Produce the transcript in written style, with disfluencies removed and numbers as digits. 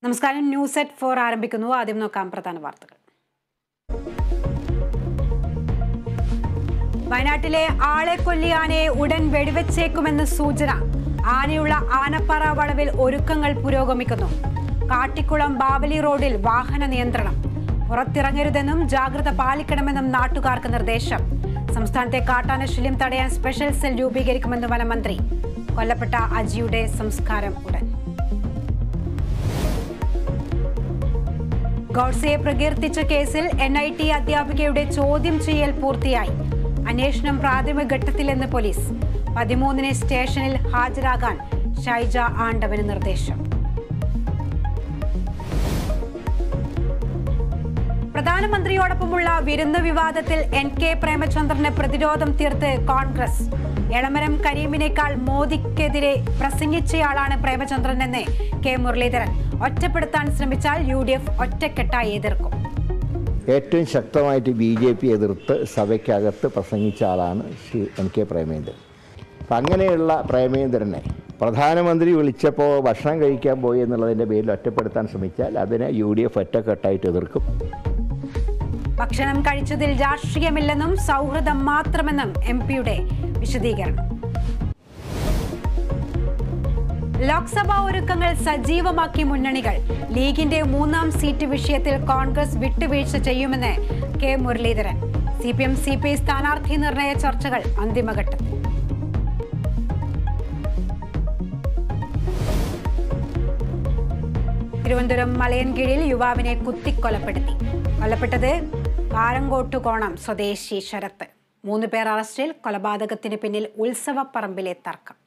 നമസ്കാരം. News at 4 ആരംഭിക്കുന്നു. ആദ്യം നോക്കാം പ്രധാന വാർത്തകൾ. വയനാട്ടിലെ ആളെ കൊല്ലി ആനയെ ഉടൻ വെടിവെച്ചേക്കുമെന്ന് സൂചന. ആനയുള്ള ആനപ്പാറ വളവിൽ ഒരുക്കങ്ങൾ പുരോഗമിക്കുന്നു. കാട്ടിക്കുളം ബാവലി റോഡിൽ വാഹന നിയന്ത്രണം. പുറത്തിറങ്ങരുതെന്നും ജാഗ്രത പാലിക്കണമെന്നും നാട്ടുകാർക്ക് നിർദ്ദേശം. സംസ്ഥാനത്തെ കാട്ടാന ശല്യം തടയാൻ സ്പെഷ്യൽ സെൽ രൂപീകരിക്കുമെന്ന് വനമന്ത്രി. കൊല്ലപ്പെട്ട അജിയുടെ സംസ്കാരം ഉടൻ. ഗോഡ്സെയെ പ്രകീർത്തിച്ച കേസിൽ NIT അധ്യാപികയുടെ ചോദ്യം ചെയ്യൽ പൂർത്തിയായി. അന്വേഷണം പ്രാഥമിക ഘട്ടത്തിലെന്ന് പോലീസ്. 13-ന് സ്റ്റേഷനിൽ ഹാജരാകാൻ ഷൈജ ആണ്ടവന് നിർദ്ദേശം. പ്രധാനമന്ത്രിയോടൊപ്പമുള്ള വിരുന്ന് വിവാദത്തിൽ NK പ്രേമചന്ദ്രന് പ്രതിരോധം തീർത്ത് കോൺഗ്രസ്. എളമരം കരീമിനേക്കാൾ മോദിക്കെതിരെ പ്രസംഗിച്ചയാളാണ് പ്രേമചന്ദ്രനെന്ന് K മുരളീധരൻ. ഒറ്റപ്പെടുത്താൻ ശ്രമിച്ചാൽ UDF ഒറ്റക്കെട്ടായി എതിർക്കും. ഏറ്റവും ശക്തമായിട്ട് BJP എതിർത്ത് സഭയ്ക്കകത്ത് പ്രസംഗിച്ച ആളാണ് ശ്രീ NK പ്രേമേന്ദ്രൻ. അപ്പം അങ്ങനെയുള്ള പ്രേമേന്ദ്രനെ പ്രധാനമന്ത്രി വിളിച്ചപ്പോൾ ഭക്ഷണം കഴിക്കാൻ പോയി എന്നുള്ളതിൻ്റെ പേരിൽ ഒറ്റപ്പെടുത്താൻ ശ്രമിച്ചാൽ അതിനെ UDF ഒറ്റക്കെട്ടായിട്ട് എതിർക്കും. ഭക്ഷണം കഴിച്ചതിൽ രാഷ്ട്രീയമില്ലെന്നും സൗഹൃദം മാത്രമെന്നും MP-യുടെ വിശദീകരണം. ലോക്സഭാ ഒരുക്കങ്ങൾ സജീവമാക്കി മുന്നണികൾ. ലീഗിന്റെ 3-ാം സീറ്റ് വിഷയത്തിൽ കോൺഗ്രസ് വിട്ടുവീഴ്ച ചെയ്യുമെന്ന് K മുരളീധരൻ. CPM CPI സ്ഥാനാർത്ഥി നിർണയ ചർച്ചകൾ അന്തിമഘട്ടത്തിൽ. തിരുവനന്തപുരം മലയൻകീഴിൽ യുവാവിനെ കുത്തിക്കൊലപ്പെടുത്തി. കൊല്ലപ്പെട്ടത് കാരങ്കോട്ടുകോണം സ്വദേശി ശരത്ത്. 3 പേർ അറസ്റ്റിൽ. കൊലപാതകത്തിന് പിന്നിൽ ഉത്സവപ്പറമ്പിലെ തർക്കം.